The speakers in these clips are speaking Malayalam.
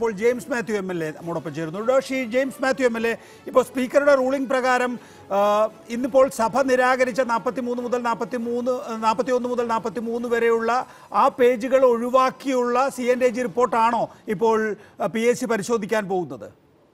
ഇപ്പോൾ ജെയിംസ് മാത്യു MLA നമ്മോടൊപ്പം ചേരുന്നു. ശ്രീ ജെയിംസ് മാത്യു MLA, ഇപ്പോൾ സ്പീക്കറുടെ റൂളിംഗ് പ്രകാരം ഇന്നിപ്പോൾ സഭ നിരാകരിച്ച 43 മുതൽ 41 മുതൽ 43 വരെയുള്ള ആ പേജുകൾ ഒഴിവാക്കിയുള്ള CNAG റിപ്പോർട്ടാണോ ഇപ്പോൾ PAC പരിശോധിക്കാൻ പോകുന്നത്?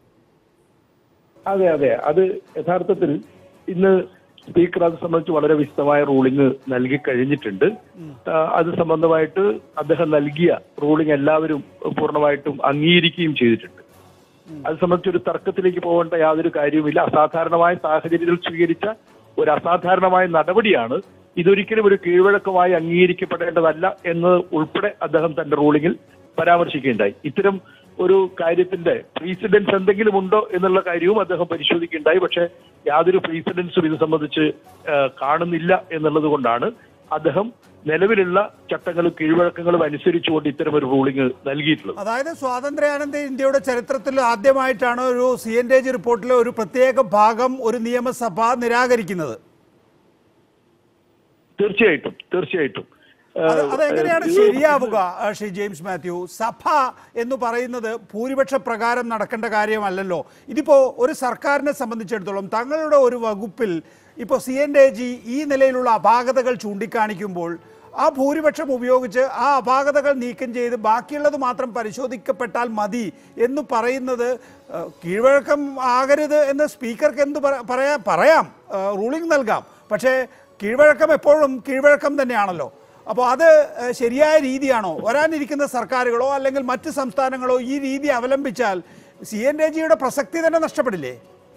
അതെ അതെ, അത് യഥാർത്ഥത്തിൽ ഇന്ന് സ്പീക്കർ അത് സംബന്ധിച്ച് വളരെ വിശദമായ റൂളിംഗ് നൽകി കഴിഞ്ഞിട്ടുണ്ട്. അത് സംബന്ധമായിട്ട് അദ്ദേഹം നൽകിയ റൂളിംഗ് എല്ലാവരും പൂർണ്ണമായിട്ടും അംഗീകരിക്കുകയും ചെയ്തിട്ടുണ്ട്. അത് സംബന്ധിച്ചൊരു തർക്കത്തിലേക്ക് പോകേണ്ട യാതൊരു കാര്യവുമില്ല. അസാധാരണമായ സാഹചര്യത്തിൽ സ്വീകരിച്ച ഒരു അസാധാരണമായ നടപടിയാണ്. ഇതൊരിക്കലും ഒരു കീഴ്വഴക്കമായി അംഗീകരിക്കപ്പെടേണ്ടതല്ല എന്ന് ഉൾപ്പെടെ അദ്ദേഹം തന്റെ റൂളിംഗിൽ പരാമർശിക്കുകയുണ്ടായി. ഇത്തരം ഒരു കാര്യത്തിന്റെ പ്രീസിഡൻസ് എന്തെങ്കിലും ഉണ്ടോ എന്നുള്ള കാര്യവും അദ്ദേഹം പരിശോധിക്കുകയുണ്ടായി. പക്ഷെ യാതൊരു പ്രീസിഡൻസും ഇത് സംബന്ധിച്ച് കാണുന്നില്ല എന്നുള്ളത് കൊണ്ടാണ് അദ്ദേഹം നിലവിലുള്ള ചട്ടങ്ങളും കീഴ്വഴക്കങ്ങളും അനുസരിച്ചുകൊണ്ട് ഇത്തരം ഒരു റൂളിംഗ് നൽകിയിട്ടുള്ളത്. അതായത് സ്വാതന്ത്ര്യാനന്തര ഇന്ത്യയുടെ ചരിത്രത്തിൽ ആദ്യമായിട്ടാണ് ഒരു CNAG റിപ്പോർട്ടിലെ ഒരു പ്രത്യേക ഭാഗം ഒരു നിയമസഭ നിരാകരിക്കുന്നത്. തീർച്ചയായിട്ടും തീർച്ചയായിട്ടും അതെങ്ങനെയാണ് ശരിയാവുക ശ്രീ ജെയിംസ് മാത്യു? സഭ എന്ന് പറയുന്നത് ഭൂരിപക്ഷ പ്രകാരം നടക്കേണ്ട കാര്യമല്ലല്ലോ. ഇതിപ്പോ ഒരു സർക്കാരിനെ സംബന്ധിച്ചിടത്തോളം തങ്ങളുടെ ഒരു വകുപ്പിൽ ഇപ്പോൾ CNAG ഈ നിലയിലുള്ള അപാകതകൾ ചൂണ്ടിക്കാണിക്കുമ്പോൾ ആ ഭൂരിപക്ഷം ഉപയോഗിച്ച് ആ അപാകതകൾ നീക്കം ചെയ്ത് ബാക്കിയുള്ളത് മാത്രം പരിശോധിക്കപ്പെട്ടാൽ മതി എന്ന് പറയുന്നത് കീഴ്വഴക്കം ആകരുത് എന്ന് സ്പീക്കർക്ക് എന്ത് പറയാം, റൂളിംഗ് നൽകാം. പക്ഷേ കീഴ്വഴക്കം എപ്പോഴും കീഴ്വഴക്കം തന്നെയാണല്ലോ. അപ്പോൾ അത് ശരിയായ രീതിയാണോ? വരാനിരിക്കുന്ന സർക്കാരുകളോ അല്ലെങ്കിൽ മറ്റ് സംസ്ഥാനങ്ങളോ ഈ രീതി അവലംബിച്ചാൽ CNAGയുടെ പ്രസക്തി തന്നെ നഷ്ടപ്പെടില്ലേ?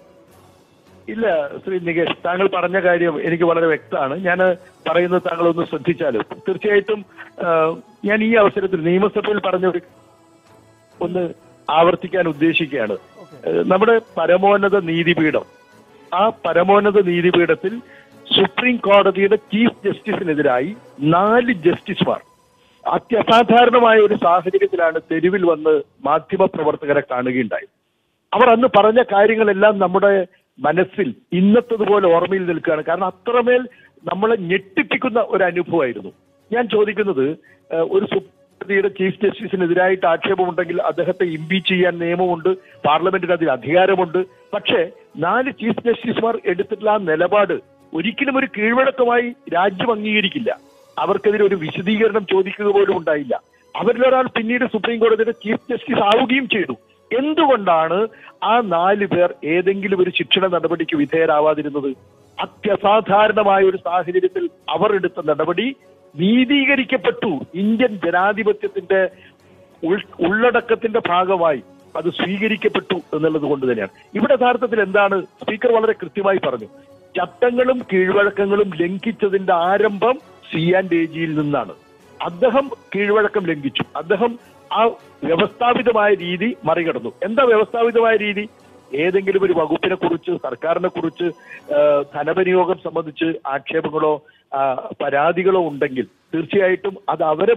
ഇല്ല ശ്രീ നികേഷ്, താങ്കൾ പറഞ്ഞ കാര്യം എനിക്ക് വളരെ വ്യക്തമാണ്. ഞാൻ പറയുന്നത് താങ്കൾ ഒന്ന് ശ്രദ്ധിച്ചാലും തീർച്ചയായിട്ടും ഞാൻ ഈ അവസരത്തിൽ നിയമസഭയിൽ പറഞ്ഞ ഒന്ന് ആവർത്തിക്കാൻ ഉദ്ദേശിക്കുകയാണ്. നമ്മുടെ പരമോന്നത നീതിപീഠം, ആ പരമോന്നത നീതിപീഠത്തിൽ സുപ്രീം കോടതിയുടെ ചീഫ് ജസ്റ്റിസിനെതിരായി 4 ജസ്റ്റിസുമാർ അത്യസാധാരണമായ ഒരു സാഹചര്യത്തിലാണ് തെരുവിൽ വന്ന് മാധ്യമ പ്രവർത്തകരെ കാണുകയുണ്ടായി. അവർ അന്ന് പറഞ്ഞ കാര്യങ്ങളെല്ലാം നമ്മുടെ മനസ്സിൽ ഇന്നത്തതുപോലെ ഓർമ്മയിൽ നിൽക്കുകയാണ്. കാരണം അത്രമേൽ നമ്മളെ ഞെട്ടിപ്പിക്കുന്ന ഒരു അനുഭവമായിരുന്നു. ഞാൻ ചോദിക്കുന്നത്, ഒരു സുപ്രീം ചീഫ് ജസ്റ്റിസിനെതിരായിട്ട് ആക്ഷേപമുണ്ടെങ്കിൽ അദ്ദേഹത്തെ ഇംപീച്ച് ചെയ്യാൻ നിയമമുണ്ട്, പാർലമെന്റിന് അതിൽ അധികാരമുണ്ട്. പക്ഷേ 4 ചീഫ് ജസ്റ്റിസുമാർ എടുത്തിട്ടുള്ള ആ നിലപാട് ഒരിക്കലും ഒരു കീഴ്വഴക്കമായി രാജ്യം അംഗീകരിക്കില്ല. അവർക്കെതിരെ ഒരു വിശദീകരണം ചോദിക്കുക പോലും ഉണ്ടായില്ല. അവരിലൊരാൾ പിന്നീട് സുപ്രീം കോടതിയുടെ ചീഫ് ജസ്റ്റിസ് ആവുകയും ചെയ്തു. എന്തുകൊണ്ടാണ് ആ 4 പേർ ഏതെങ്കിലും ഒരു ശിക്ഷണ നടപടിക്ക് വിധേയരാവാതിരുന്നത്? അത്യസാധാരണമായ ഒരു സാഹചര്യത്തിൽ അവർ എടുത്ത നടപടി നീതീകരിക്കപ്പെട്ടു. ഇന്ത്യൻ ജനാധിപത്യത്തിന്റെ ഉള്ളടക്കത്തിന്റെ ഭാഗമായി അത് സ്വീകരിക്കപ്പെട്ടു എന്നുള്ളത് കൊണ്ട് തന്നെയാണ്. ഇവിടെ യഥാർത്ഥത്തിൽ എന്താണ് സ്പീക്കർ വളരെ കൃത്യമായി പറഞ്ഞു, ചട്ടങ്ങളും കീഴ്വഴക്കങ്ങളും ലംഘിച്ചതിന്റെ ആരംഭം CNAGയിൽ നിന്നാണ്. അദ്ദേഹം കീഴ്വഴക്കം ലംഘിച്ചു. അദ്ദേഹം ആ വ്യവസ്ഥാപിതമായ രീതി മറികടന്നു. എന്താ വ്യവസ്ഥാപിതമായ രീതി? ഏതെങ്കിലും ഒരു വകുപ്പിനെ കുറിച്ച്, സർക്കാരിനെ കുറിച്ച് ധനവിനിയോഗം സംബന്ധിച്ച് ആക്ഷേപങ്ങളോ പരാതികളോ ഉണ്ടെങ്കിൽ തീർച്ചയായിട്ടും അത് അവരെ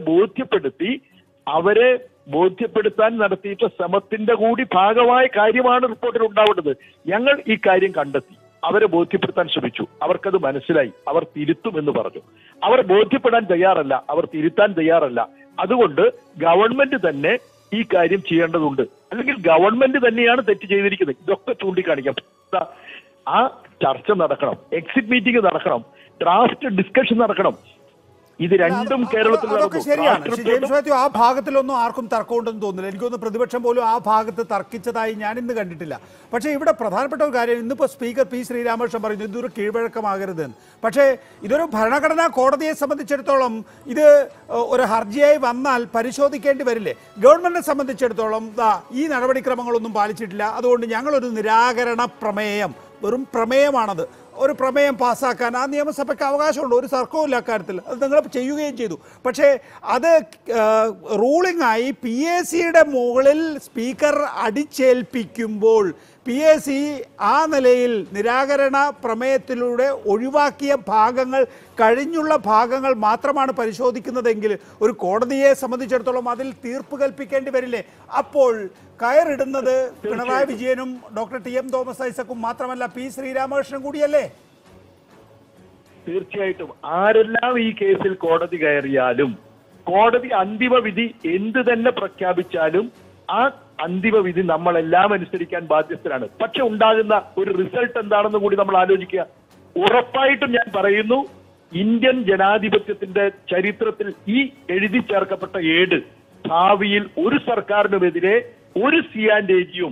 ബോധ്യപ്പെടുത്താൻ നടത്തിയിട്ട ശ്രമത്തിന്റെ കൂടി ഭാഗമായ കാര്യമാണ് റിപ്പോർട്ടിൽ ഉണ്ടാവേണ്ടത്. ഞങ്ങൾ ഈ കാര്യം കണ്ടെത്തി, അവരെ ബോധ്യപ്പെടുത്താൻ ശ്രമിച്ചു, അവർക്കത് മനസ്സിലായി, അവർ തിരുത്തും എന്ന് പറഞ്ഞു. അവർ ബോധ്യപ്പെടാൻ തയ്യാറല്ല, അവർ തിരുത്താൻ തയ്യാറല്ല. അതുകൊണ്ട് ഗവൺമെന്റ് തന്നെ ഈ കാര്യം ചെയ്യേണ്ടതുണ്ട്, അല്ലെങ്കിൽ ഗവൺമെന്റ് തന്നെയാണ് തെറ്റ് ചെയ്തിരിക്കുന്നത്. ഇതൊക്കെ ചൂണ്ടിക്കാണിക്കാം. ആ ചർച്ച നടക്കണം, എക്സിറ്റ് മീറ്റിംഗ് നടക്കണം, ഡ്രാഫ്റ്റ് ഡിസ്കഷൻ നടക്കണം. ഇത് രണ്ടും കേരളത്തിൽ നടന്നു. ആ ഭാഗത്തിലൊന്നും ആർക്കും തർക്കമുണ്ടെന്ന് തോന്നുന്നില്ല. എനിക്കൊന്ന് പ്രതിപക്ഷം പോലും ആ ഭാഗത്ത് തർക്കിച്ചതായി ഞാൻ ഇന്ന് കണ്ടിട്ടില്ല. പക്ഷേ ഇവിടെ പ്രധാനപ്പെട്ട ഒരു കാര്യം, ഇന്നിപ്പോൾ സ്പീക്കർ P. ശ്രീരാമകൃഷ്ണൻ പറയുന്നു ഇതൊരു കീഴ്വഴക്കമാകരുതെന്ന്. പക്ഷേ ഇതൊരു ഭരണഘടനാ കോടതിയെ സംബന്ധിച്ചിടത്തോളം ഇത് ഒരു ഹർജിയായി വന്നാൽ പരിശോധിക്കേണ്ടി വരില്ലേ? ഗവൺമെന്റിനെ സംബന്ധിച്ചിടത്തോളം ഈ നടപടിക്രമങ്ങളൊന്നും പാലിച്ചിട്ടില്ല, അതുകൊണ്ട് ഞങ്ങളൊരു നിരാകരണ പ്രമേയം, വെറും പ്രമേയമാണത്, ഒരു പ്രമേയം പാസ്സാക്കാൻ ആ നിയമസഭയ്ക്ക് അവകാശമുണ്ട്, ഒരു തർക്കവുമില്ല അക്കാര്യത്തിൽ. അത് നിങ്ങൾ ചെയ്യുകയും ചെയ്തു. പക്ഷേ അത് റൂളിംഗായി PACയുടെ മുകളിൽ സ്പീക്കർ അടിച്ചേൽപ്പിക്കുമ്പോൾ PAC ആ നിലയിൽ നിരാകരണ പ്രമേയത്തിലൂടെ ഒഴിവാക്കിയ ഭാഗങ്ങൾ, കഴിഞ്ഞുള്ള ഭാഗങ്ങൾ മാത്രമാണ് പരിശോധിക്കുന്നതെങ്കിൽ ഒരു കോടതിയെ സംബന്ധിച്ചിടത്തോളം അതിൽ തീർപ്പ് കൽപ്പിക്കേണ്ടി വരില്ലേ? അപ്പോൾ കയറിടുന്നത് പിണറായി വിജയനും ഡോക്ടർ TM തോമസ് ഐസക്കും മാത്രമല്ല, P. ശ്രീരാമകൃഷ്ണൻ കൂടിയല്ലേ? തീർച്ചയായിട്ടും ആരെല്ലാം ഈ കേസിൽ കോടതി കയറിയാലും, കോടതി അന്തിമ വിധി എന്ത് തന്നെ പ്രഖ്യാപിച്ചാലും ആ അന്തിമ വിധി നമ്മളെല്ലാം അനുസരിക്കാൻ ബാധ്യസ്ഥരാണ്. പക്ഷെ ഉണ്ടാകുന്ന ഒരു റിസൾട്ട് എന്താണെന്ന് കൂടി നമ്മൾ ആലോചിക്കുക. ഉറപ്പായിട്ടും ഞാൻ പറയുന്നു, ഇന്ത്യൻ ജനാധിപത്യത്തിന്റെ ചരിത്രത്തിൽ ഈ എഴുതി ചേർക്കപ്പെട്ട ഏട് ഭാവിയിൽ ഒരു സർക്കാരിനുമെതിരെ ഒരു CIAGയും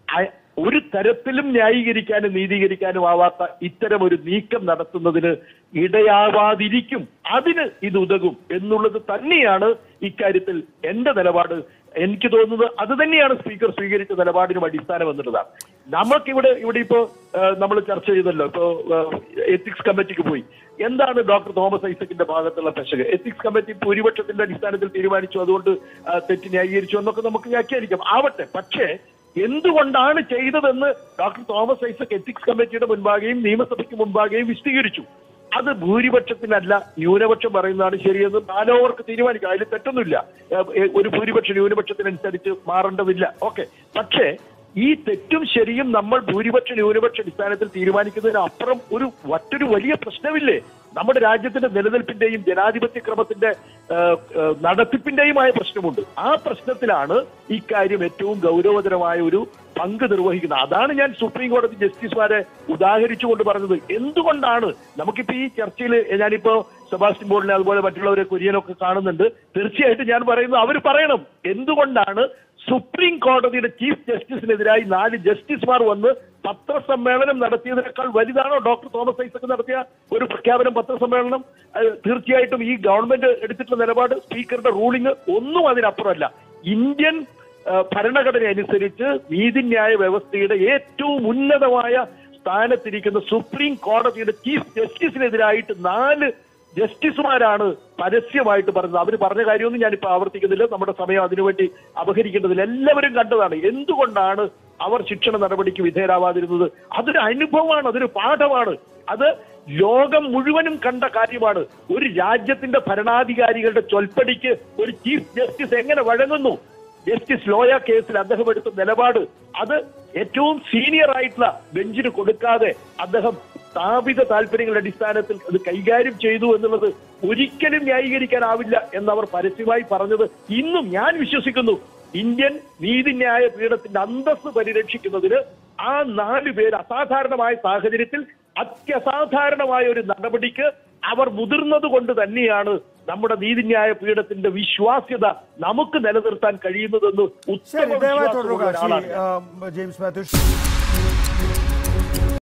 ഒരു തരത്തിലും ന്യായീകരിക്കാനും നീതീകരിക്കാനും ആവാത്ത ഇത്തരം ഒരു നീക്കം നടത്തുന്നതിന് ഇടയാവാതിരിക്കും. അതിന് ഇത് ഉതകും എന്നുള്ളത് തന്നെയാണ് ഇക്കാര്യത്തിൽ എന്റെ നിലപാട്. എനിക്ക് തോന്നുന്നത് അത് തന്നെയാണ് സ്പീക്കർ സ്വീകരിച്ച നിലപാടിനും അടിസ്ഥാനം എന്നുള്ളതാണ്. നമുക്കിവിടെ ഇപ്പോ നമ്മൾ ചർച്ച ചെയ്തല്ലോ, ഇപ്പോ എത്തിക്സ് കമ്മിറ്റിക്ക് പോയി. എന്താണ് ഡോക്ടർ തോമസ് ഐസക്കിന്റെ ഭാഗത്തുള്ള പെശക്? എത്തിക്സ് കമ്മിറ്റി ഭൂരിപക്ഷത്തിന്റെ അടിസ്ഥാനത്തിൽ തീരുമാനിച്ചു, അതുകൊണ്ട് തെറ്റ് ന്യായീകരിച്ചു എന്നൊക്കെ നമുക്ക് വ്യാഖ്യാനിക്കാം, ആവട്ടെ. പക്ഷേ എന്തുകൊണ്ടാണ് ചെയ്തതെന്ന് ഡോക്ടർ തോമസ് ഐസക് എത്തിക്സ് കമ്മിറ്റിയുടെ മുൻപാകെയും നിയമസഭയ്ക്ക് മുൻപാകെയും വിശദീകരിച്ചു. അത് ഭൂരിപക്ഷത്തിനല്ല, ന്യൂനപക്ഷം പറയുന്നതാണ് ശരിയെന്ന് നാലോവർക്ക് തീരുമാനിക്കാം, അതിൽ തെറ്റൊന്നുമില്ല. ഒരു ഭൂരിപക്ഷം ന്യൂനപക്ഷത്തിനനുസരിച്ച് മാറേണ്ടതില്ല, ഓക്കെ. പക്ഷേ ഈ തെറ്റും ശരിയും നമ്മൾ ഭൂരിപക്ഷ ന്യൂനപക്ഷ അടിസ്ഥാനത്തിൽ തീരുമാനിക്കുന്നതിന് അപ്പുറം മറ്റൊരു വലിയ പ്രശ്നമില്ലേ? നമ്മുടെ രാജ്യത്തിന്റെ നിലനിൽപ്പിന്റെയും ജനാധിപത്യ ക്രമത്തിന്റെ നടത്തിപ്പിന്റെയുമായ പ്രശ്നമുണ്ട്. ആ പ്രശ്നത്തിലാണ് ഇക്കാര്യം ഏറ്റവും ഗൗരവതരമായ ഒരു പങ്ക് നിർവഹിക്കുന്നത്. അതാണ് ഞാൻ സുപ്രീം കോടതി ജസ്റ്റിസുമാരെ ഉദാഹരിച്ചുകൊണ്ട് പറഞ്ഞത്. എന്തുകൊണ്ടാണ് നമുക്കിപ്പോ ഈ ചർച്ചയിൽ, ഞാനിപ്പോ സെബാസ്റ്റ്യൻ പോളിനെ അതുപോലെ മറ്റുള്ളവരെ കുര്യനൊക്കെ കാണുന്നുണ്ട്, തീർച്ചയായിട്ടും ഞാൻ പറയുന്നത് അവർ പറയണം എന്തുകൊണ്ടാണ് സുപ്രീം കോടതിയുടെ ചീഫ് ജസ്റ്റിസിനെതിരായി 4 ജസ്റ്റിസുമാർ വന്ന് പത്രസമ്മേളനം നടത്തിയതിനേക്കാൾ വലുതാണോ ഡോക്ടർ തോമസ് ഐസക് നടത്തിയ ഒരു പ്രഖ്യാപനം, പത്രസമ്മേളനം? തീർച്ചയായിട്ടും ഈ ഗവൺമെന്റ് എടുത്തിട്ടുള്ള നിലപാട്, സ്പീക്കറുടെ റൂളിംഗ് ഒന്നും അതിനപ്പുറമല്ല. ഇന്ത്യൻ ഭരണഘടന അനുസരിച്ച് നീതിന്യായ വ്യവസ്ഥയുടെ ഏറ്റവും ഉന്നതമായ സ്ഥാനത്തിരിക്കുന്ന സുപ്രീം കോടതിയുടെ ചീഫ് ജസ്റ്റിസിനെതിരായിട്ട് 4 ജസ്റ്റിസുമാരാണ് പരസ്യമായിട്ട് പറഞ്ഞത്. അവർ പറഞ്ഞ കാര്യമൊന്നും ഞാനിപ്പോ ആവർത്തിക്കുന്നില്ല, നമ്മുടെ സമയം അതിനുവേണ്ടി അപഹരിക്കേണ്ടതില്ല. എല്ലാവരും കണ്ടതാണ് എന്തുകൊണ്ടാണ് അവർ ശിക്ഷണ നടപടിക്ക് വിധേയരാവാതിരുന്നത്. അതൊരു അനുഭവമാണ്, അതൊരു പാഠമാണ്, അത് ലോകം മുഴുവനും കണ്ട കാര്യമാണ്. ഒരു രാജ്യത്തിന്റെ ഭരണാധികാരികളുടെ ചൊൽപ്പടിക്ക് ഒരു ചീഫ് ജസ്റ്റിസ് എങ്ങനെ വഴങ്ങുന്നു? ജസ്റ്റിസ് ലോയ കേസിൽ അദ്ദേഹം എടുത്ത നിലപാട്, അത് ഏറ്റവും സീനിയർ ആയിട്ടുള്ള ബെഞ്ചിന് കൊടുക്കാതെ അദ്ദേഹം സ്ഥാപിത താല്പര്യങ്ങളുടെ അടിസ്ഥാനത്തിൽ അത് കൈകാര്യം ചെയ്തു എന്നുള്ളത് ഒരിക്കലും ന്യായീകരിക്കാനാവില്ല എന്നവർ പരസ്യമായി പറഞ്ഞത് ഇന്നും ഞാൻ വിശ്വസിക്കുന്നു. ഇന്ത്യൻ നീതിന്യായ പീഠത്തിന്റെ അന്തസ്സ് പരിരക്ഷിക്കുന്നതിന് ആ 4 പേര് അസാധാരണമായ സാഹചര്യത്തിൽ അത്യസാധാരണമായ ഒരു നടപടിക്ക് അവർ മുതിർന്നത് കൊണ്ട് തന്നെയാണ് നമ്മുടെ നീതിന്യായ പീഠത്തിന്റെ വിശ്വാസ്യത നമുക്ക് നിലനിർത്താൻ കഴിയുന്നതെന്ന് ഉത്തമ ജെയിംസ് മാത്യു.